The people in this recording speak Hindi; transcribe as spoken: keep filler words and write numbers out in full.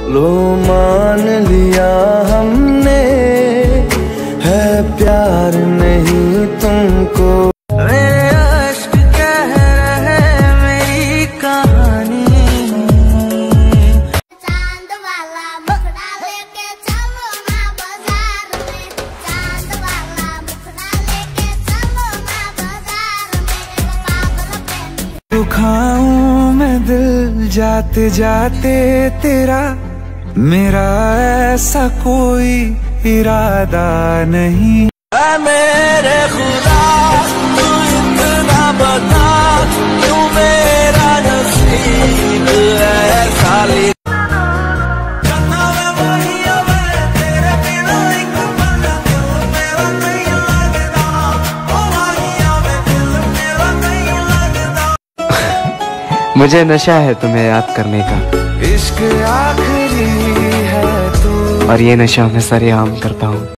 लो मान लिया हमने, है प्यार नहीं तुमको। मेरे अश्क कह रहे मेरी कहानी। चांद वाला मुखड़ा लेके चलो ना बाजार में, चांद वाला मुखड़ा लेके चलो ना बाजार में, पागल प्रेमी। दुखाऊं मैं दिल जाते जाते तेरा, मेरा ऐसा कोई इरादा नहीं। ऐ मेरे खुदा तू इतना बता, क्यों मेरा नसीब ऐसा लिखा। मुझे नशा है तुम्हें याद करने का, इश्क आखिरी है तू, और ये नशा मैं सरेआम करता हूँ।